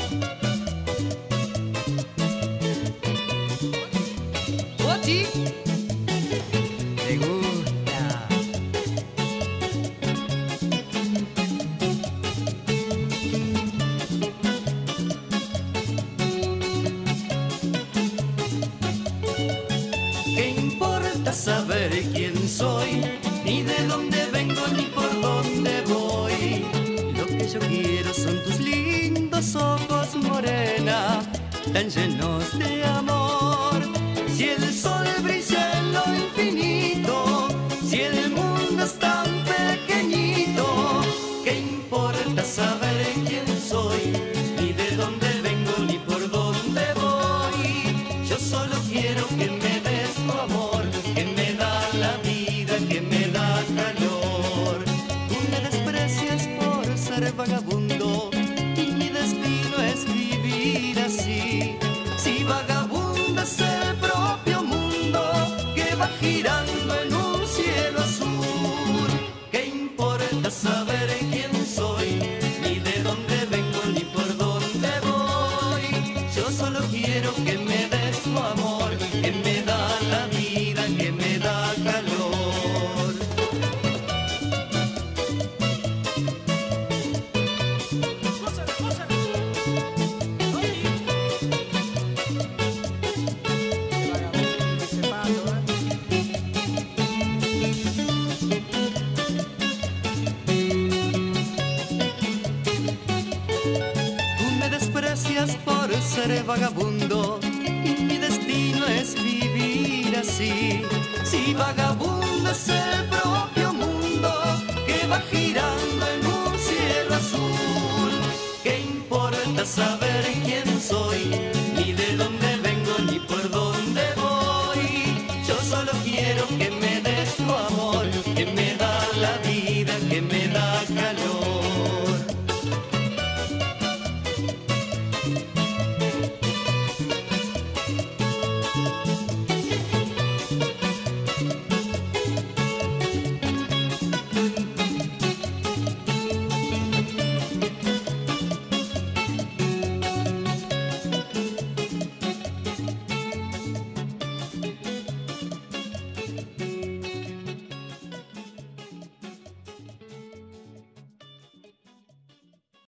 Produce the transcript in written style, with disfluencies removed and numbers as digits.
Ochi, te gusta. ¿Qué importa saber quién soy? Ni de dónde vengo, ni por dónde voy. Lo que yo quiero son tus lindos ojos, morena, tan llenos de amor. Si el sol brilla en lo infinito, si el mundo es tan pequeñito, ¿qué importa saber quién soy? Ni de dónde vengo, ni por dónde voy. Yo solo quiero que me des tu amor, que me da la vida, que me da calor. Tú me desprecias por ser vagabundo y mi destino es vivir así. Si vagabundo es el propio mundo que va girando en un cielo azul, ¿qué importa saber quién soy? Ni de dónde vengo, ni por dónde voy. Yo solo quiero que me des tu amor, que me da la vida, que me da calor. Por ser vagabundo y mi destino es vivir así. Si vagabundo es el propio mundo que va girando en un cielo azul, ¿qué importa saber quién soy?